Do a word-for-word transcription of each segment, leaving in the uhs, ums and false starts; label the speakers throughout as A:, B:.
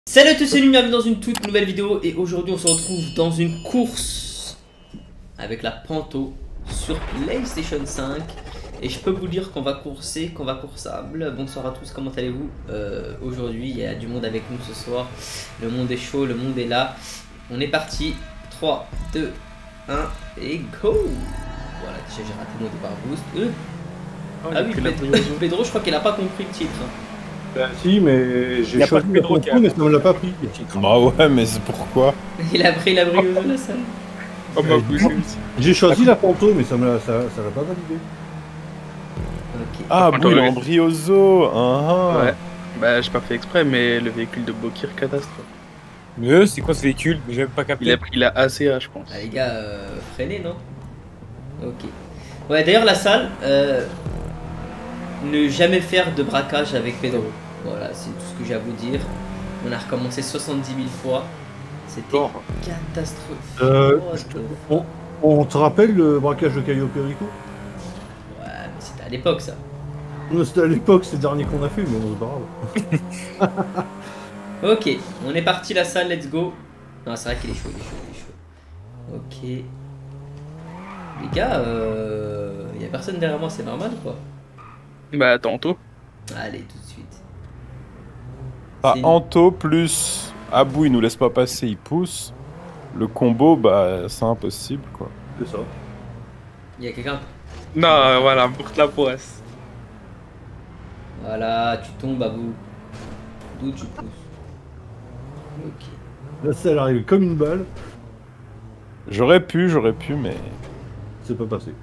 A: Salut à tous, c'est Lumi, bienvenue dans une toute nouvelle vidéo et aujourd'hui on se retrouve dans une course avec la Panto sur PlayStation cinq et je peux vous dire qu'on va courser, qu'on va coursable. Bonsoir à tous, comment allez-vous? euh, Aujourd'hui il y a du monde avec nous ce soir, le monde est chaud, le monde est là. On est parti, trois, deux, un et go. Voilà, déjà j'ai raté mon départ boost. Euh.
B: Oh,
A: ah oui, Pedro, Pedro je crois qu'il a pas compris le titre.
C: Bah si, mais j'ai choisi le Pedro, mais ça me l'a pas pris.
B: Bah ouais, mais c'est pourquoi?
A: Il a pris la brioche de la salle.
B: Oh bah oui,
C: j'ai choisi la Panto, mais ça me l'a ça, ça l'a pas validé.
A: Okay.
B: Ah, bon, il est en briozo. Uh -huh.
D: Ouais. Bah j'ai pas fait exprès, mais le véhicule de Bokir catastrophe.
E: Mais c'est quoi ce véhicule? J'ai même pas capté.
D: Il a pris la A C A, je pense.
A: Ah les gars, euh, freinez non? Ok. Ouais, d'ailleurs la salle, euh, ne jamais faire de braquage avec Pedro. Voilà, c'est tout ce que j'ai à vous dire. On a recommencé soixante-dix mille fois. C'était
C: oh.
A: catastrophique.
C: Euh, on, on te rappelle le braquage de Cayo Perico?
A: Ouais, mais c'était à l'époque ça.
C: C'était à l'époque, c'est le dernier qu'on a fait, mais bon, c'est pas grave.
A: Ok, on est parti la salle, let's go. Non, c'est vrai qu'il est chaud, il est chaud, il est chaud. Ok. Les gars, euh... y a personne derrière moi, c'est normal quoi?
D: Bah tantôt.
A: Allez, tout de suite.
B: Ah, Anto plus Abou, il nous laisse pas passer, il pousse. Le combo, bah c'est impossible quoi.
C: C'est ça.
A: Il y a quelqu'un?
D: Non, voilà, pour la poisse.
A: Voilà, tu tombes Abou. D'où tu pousses? Ok.
C: Là, ça elle arrive comme une balle.
B: J'aurais pu, j'aurais pu, mais...
C: C'est pas passé.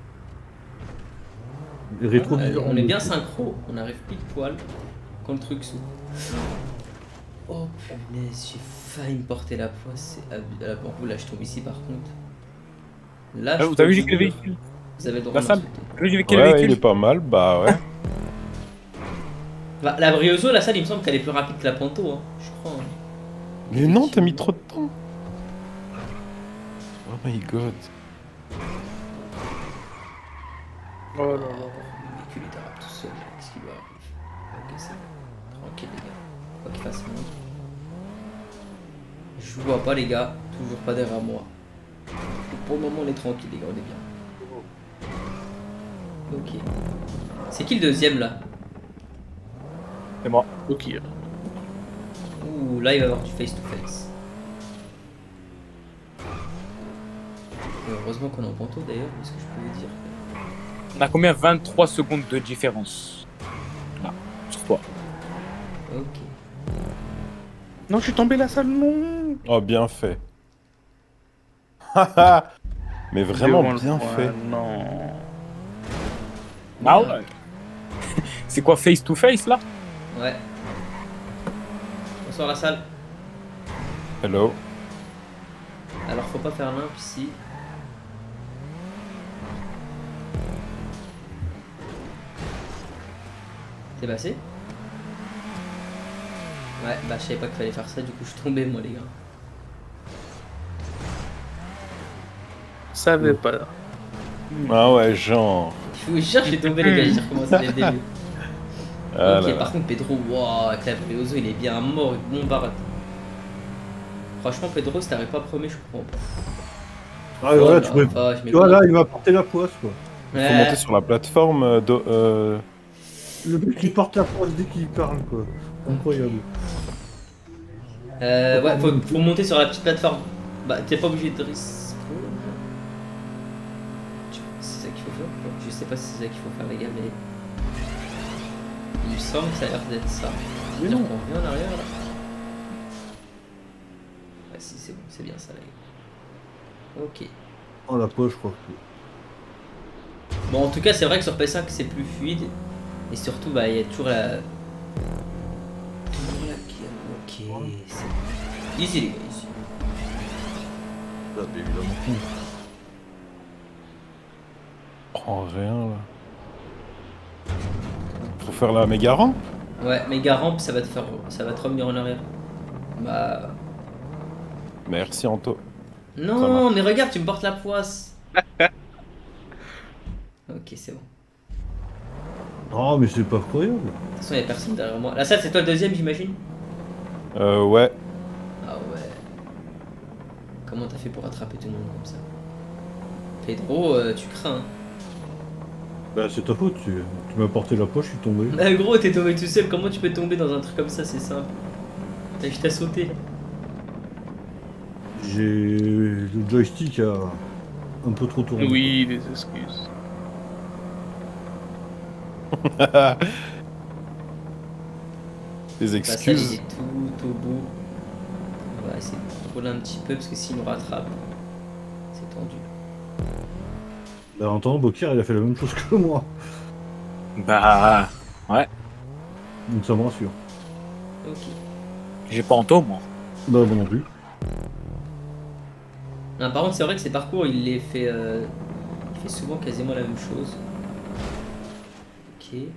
C: Rétro
A: ah, on est bien synchro, on arrive pile poil quand le truc s'ouvre. Oh punaise, j'ai failli me porter la poisse. Ah, là je tombe ici par contre. Là,
E: ah, vous avez vu quel véhicule?
A: Vous avez le droit
E: la
A: de
E: salle.
A: m'insulter.
E: Quel
B: ouais,
E: véhicule?
B: il est pas mal, bah ouais.
A: Bah, la Briozo, la salle, il me semble qu'elle est plus rapide que la Panto, hein, je crois. Hein.
B: Mais non, t'as mis trop de temps. Oh my god.
D: Oh là là.
A: Le véhicule il dérape tout seul, qu'est-ce qu'il lui arrive? Ok, c'est bon. Tranquille les gars, quoi qu'il fasse monde. Je vous vois pas les gars, toujours pas derrière moi. Et pour le moment on est tranquille les gars, on est bien. Ok. C'est qui le deuxième là?
E: C'est moi.
D: Bokir.
A: Ouh, là il va y avoir du face to face. Et heureusement qu'on est en Panto d'ailleurs, parce que je peux vous dire.
E: On a combien? Vingt-trois secondes de différence. Là, sur toi.
A: Ok.
D: Non, je suis tombé la salle, non.
B: Oh, bien fait. Mais vraiment
D: Devant
B: bien
D: le...
B: fait.
D: Ouais, non.
E: Ah ouais. C'est quoi, face to face là?
A: Ouais. Bonsoir la salle.
B: Hello.
A: Alors faut pas faire limp ici. T'es passé? Ouais, bah je savais pas qu'il fallait faire ça, du coup je suis tombé moi les gars.
D: Je savais pas.
B: Ah ouais, genre...
A: Je vous jure, j'ai tombé les gars, j'ai recommencé dès le début.
B: Ah
A: ok,
B: là
A: par
B: là.
A: contre Pedro, wow, avec la Briozo il est bien mort, il bombarde. Franchement Pedro, si t'arrives pas premier, je comprends pas.
C: Ah ouais,
A: oh,
C: là,
A: là,
C: tu, peux...
A: oh,
C: tu vois là, il m'a porté la poisse quoi.
B: Il faut monter sur la plateforme euh, de... Euh...
C: Le mec qui porte la poisse dès qu'il parle quoi. Incroyable.
A: Euh, ouais, faut, faut monter sur la petite plateforme. Bah, t'es pas obligé de respawn. C'est ça qu'il faut faire. Je sais pas si c'est ça qu'il faut faire, les gars, mais. Il me semble que ça a l'air d'être ça.
C: Mais
A: non,
C: non.
A: on revient en arrière là. Ouais, si, c'est bon, c'est bien ça, les gars. Ok.
C: Oh la poche, je crois que.
A: Bon, en tout cas, c'est vrai que sur P cinq c'est plus fluide. Et surtout, bah, il y a toujours la. Toujours la qui. Ok, c'est bon. Easy, les gars, ici.
C: Là, évidemment.
B: Prends rien là. Faut faire la méga rampe.
A: Ouais, méga rampe, ça va te faire. Ça va te revenir en arrière. Bah.
B: Merci Anto.
A: Non, mais regarde, tu me portes la poisse. Ok, c'est bon.
C: Oh, mais c'est pas croyable.
A: De toute façon, il n'y a personne derrière moi. La salle, c'est toi le deuxième, j'imagine?
B: Euh, ouais.
A: Ah ouais. Comment t'as fait pour attraper tout le monde comme ça? Pedro, euh, tu crains.
C: Bah c'est ta faute, tu, tu m'as porté la poche, je suis tombé.
A: Bah gros, t'es tombé tout seul, comment tu peux tomber dans un truc comme ça? C'est simple. T'as juste à sauter.
C: J'ai... Le joystick a un peu trop tourné.
D: Oui, des excuses.
B: Des
A: Bah, ça, il
B: excuses.
A: est tout au bout. On va essayer de rouler un petit peu parce que s'il nous rattrape, c'est tendu.
C: Bah en temps, Bokir il a fait la même chose que moi.
E: Bah, ouais.
C: Donc ça me rassure.
A: Ok.
E: J'ai pas Anto, moi.
C: Bah moi non plus.
A: Non, par contre, c'est vrai que ces parcours, il les fait, euh, il fait souvent quasiment la même chose. Ok.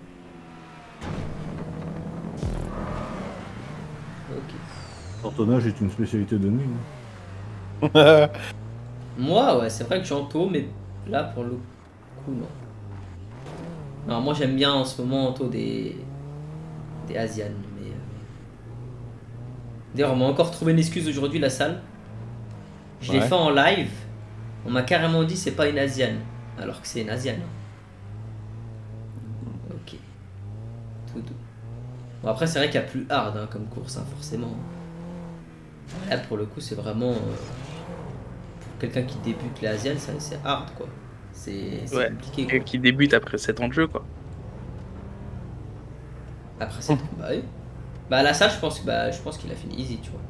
A: Ok.
C: L'ortonnage est une spécialité de nuit. Hein.
A: Moi, ouais, c'est vrai que j'entoure, mais là, pour le coup, non. Non, moi, j'aime bien en ce moment entour des, des Asianes, mais... euh, D'ailleurs, on m'a encore trouvé une excuse aujourd'hui, la salle. Je l'ai
B: Ouais.
A: fait en live. On m'a carrément dit c'est pas une Asiane, alors que c'est une Asiane. Ok. Tout doux. Bon, après, c'est vrai qu'il y a plus hard hein, comme course, hein, forcément. Là, pour le coup, c'est vraiment... euh, pour quelqu'un qui débute les Asianes, ça- c'est hard, quoi. C'est c'est
D: Ouais.
A: compliqué,
D: Et
A: quoi.
D: qui débute après sept ans de jeu, quoi.
A: Après, c'est... Bah oui. Bah, à la salle, je pense, bah, je pense qu'il a fini easy, tu vois.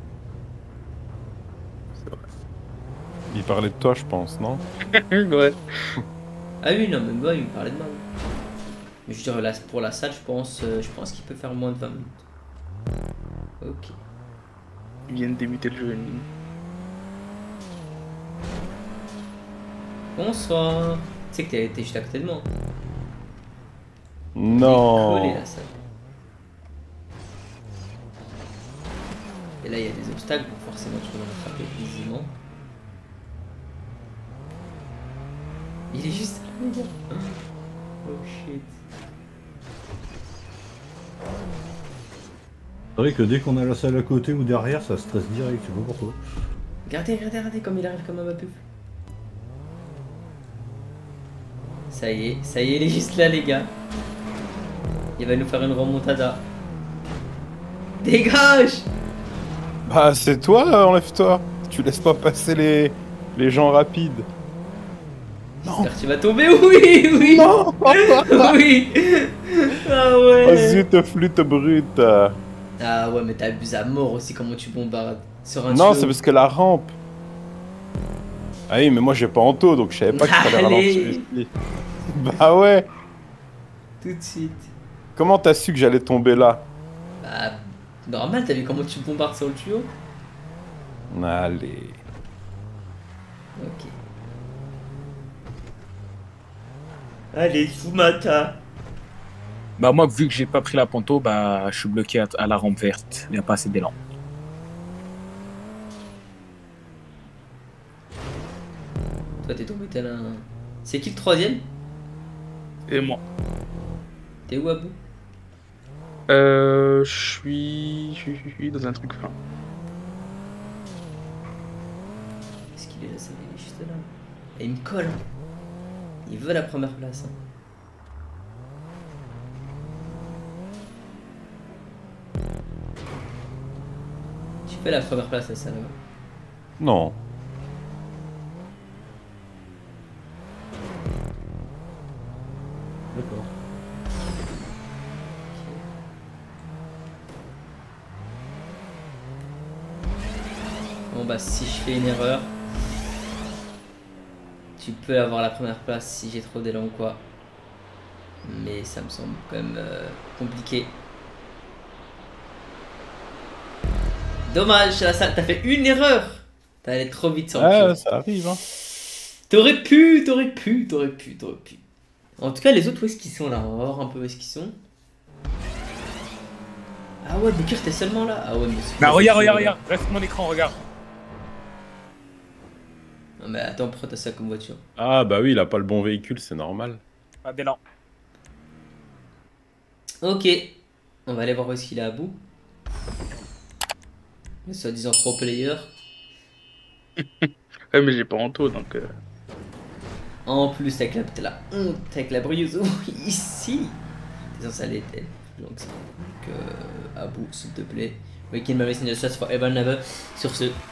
B: Il parlait de toi, je pense, non?
D: Ouais.
A: Ah oui, non, mais moi, il me parlait de moi. Mais je dirais, là, pour la salle, je pense, euh, je pense qu'il peut faire moins de vingt minutes. Ok.
D: Ils viennent débuter le jeu. une-
A: Bonsoir. Tu sais que t'es t'es juste à côté de moi. Il est collé,
B: Non.
A: la salle. Et là, il y a des obstacles, donc forcément, tu peux le rattraper aisément. Il est juste là, les gars. Oh shit.
C: C'est vrai que dès qu'on a la salle à côté ou derrière, ça stresse direct, je sais pas pourquoi.
A: Regardez, regardez, regardez comme il arrive comme un mapuf. Ça y est, ça y est, il est juste là, les gars. Il va nous faire une remontada. Dégage!
B: Bah, c'est toi, enlève-toi. Tu laisses pas passer les, les gens rapides.
A: J'espère que tu vas tomber, oui, oui!
B: Non.
A: Oui! Ah
B: Oh
A: ouais!
B: zut, flûte brute.
A: Ah ouais, mais t'abuses à mort aussi, comment tu bombardes sur un
B: Non,
A: tuyau.
B: c'est parce que la rampe. Ah oui, mais moi j'ai pas Anto, donc je savais pas qu'il fallait ralentir
A: Allez,
B: ici. Bah ouais.
A: tout de suite.
B: Comment t'as su que j'allais tomber là?
A: Bah, normal, t'as vu comment tu bombardes sur le tuyau?
B: Allez.
A: Ok. Allez, Fumata.
E: Bah, moi, vu que j'ai pas pris la Panto, bah, je suis bloqué à, à la rampe verte. Il n'y a pas assez d'élan.
A: Toi, t'es tombé tel un... C'est qui le troisième?
D: Et moi.
A: T'es où, Abou?
D: Euh. Je suis. Je suis- je suis dans un truc fin.
A: Est-ce qu'il est là? Ça, il est juste là. Et il me colle. hein. Il veut la première place. hein. Tu fais la première place à ça, là.
B: Non.
C: D'accord.
A: Bon bah si je fais une erreur, tu peux avoir la première place si j'ai trop d'élan ou quoi. Mais ça me semble quand même euh, compliqué. Dommage, la salle, t'as fait une erreur. T'es allé trop vite sur le
B: Ah,
A: tuyau.
B: ça arrive, hein.
A: T'aurais pu, t'aurais pu, t'aurais pu, t'aurais pu. En tout cas, les autres, où est-ce qu'ils sont là? On va voir un peu où est-ce qu'ils sont. Ah ouais, Bokir, t'es seulement là. Ah ouais, mais c'est
E: Bah,
A: quoi,
E: regarde,
A: c'est
E: regarde,
A: chaud, là.
E: regarde. Reste mon écran, regarde.
A: Non mais attends, pourquoi t'as ça comme voiture?
B: Ah, bah oui, il a pas le bon véhicule, c'est normal.
E: Pas d'élan.
A: Ok, on va aller voir où est-ce qu'il est à bout. Les soi-disant pro player.
D: Ouais, mais j'ai pas Anto donc. Euh...
A: En plus, avec la, la honte, avec la brieuse ici. T'es censé aller être plus long que ça. Donc, euh, à bout, s'il te plaît. Weekend, my racing just for ever and ever. Sur ce,